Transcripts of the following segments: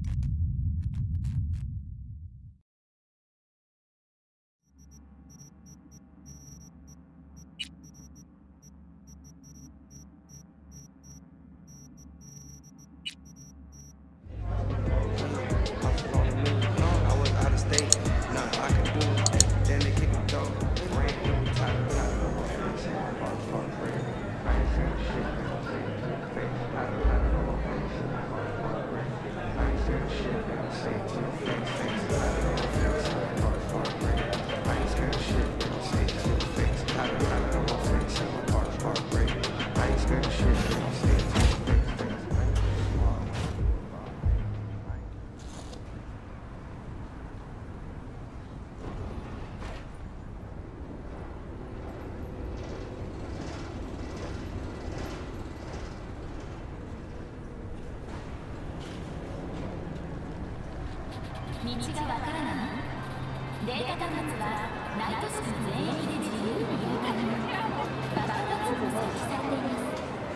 道がわからない？データ端末はナイトスク全域で自由に入れ替え、爆発も設置されています。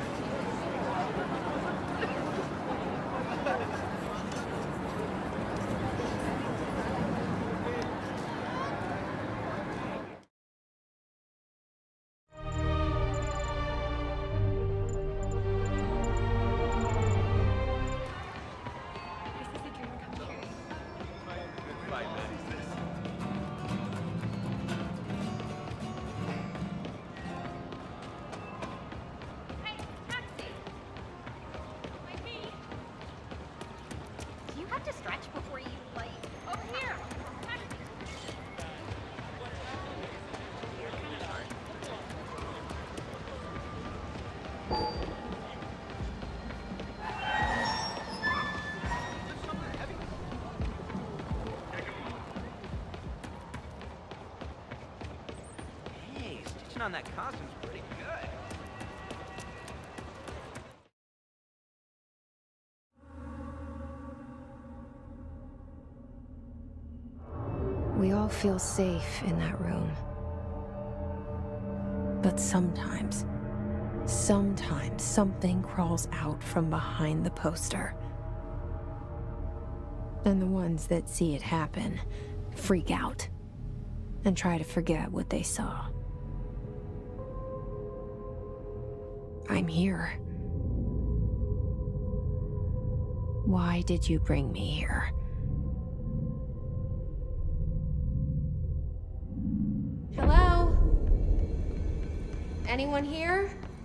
On that costume's pretty good. We all feel safe in that room. But sometimes something crawls out from behind the poster. And the ones that see it happen freak out and try to forget what they saw. I'm here. Why did you bring me here? Hello? Anyone here?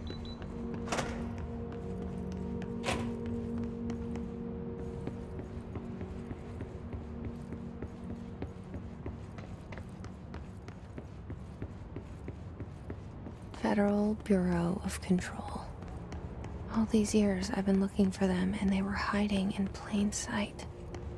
Federal Bureau of Control. All these years I've been looking for them, and they were hiding in plain sight.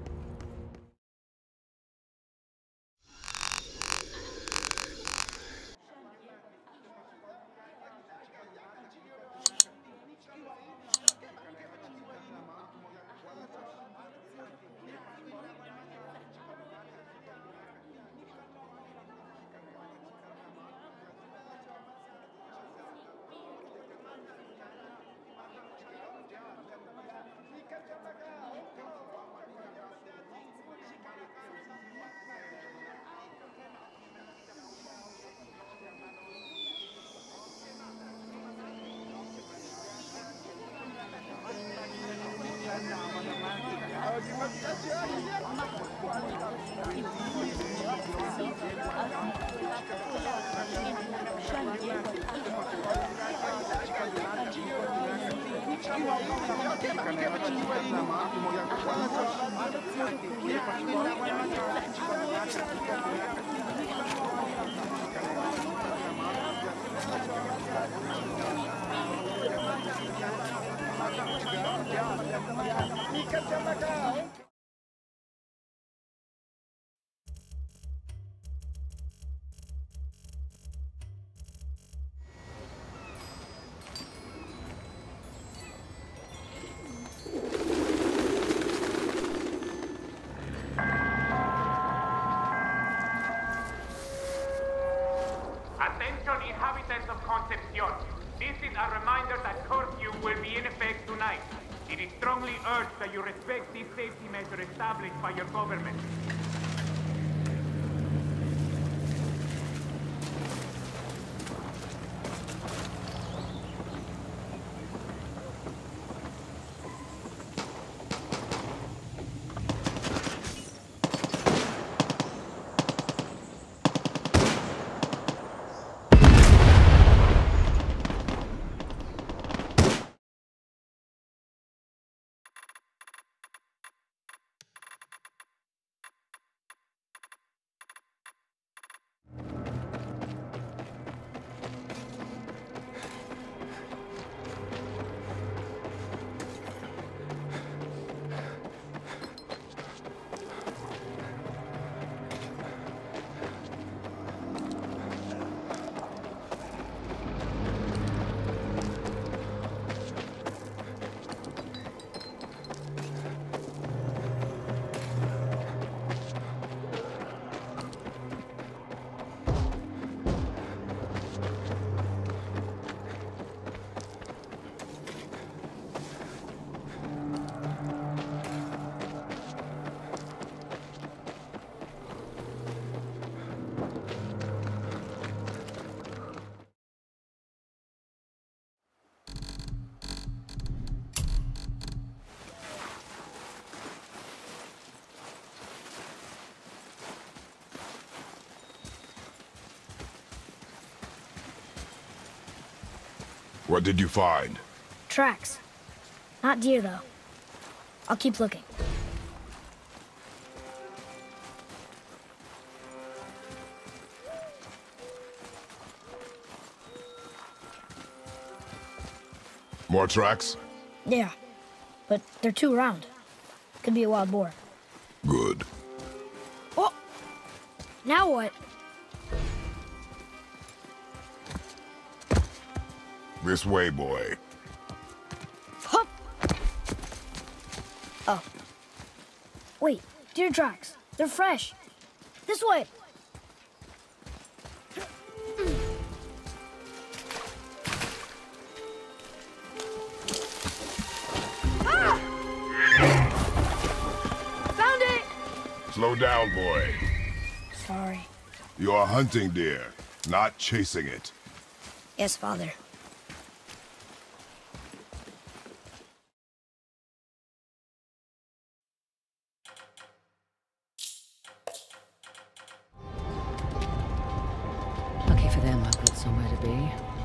Attention inhabitants of Concepcion. This is a reminder that curfew will be in effect tonight. It is strongly urged that you respect these safety measures established by your government. What did you find? Tracks. Not deer, though. I'll keep looking. More tracks? Yeah, but they're too round. Could be a wild boar. Good. Oh! Now what? This way, boy. Hup! Oh. Wait, deer tracks. They're fresh. This way! Ah! Found it! Slow down, boy. Sorry. You are hunting deer, not chasing it. Yes, Father. Lucky for them, I've got somewhere to be.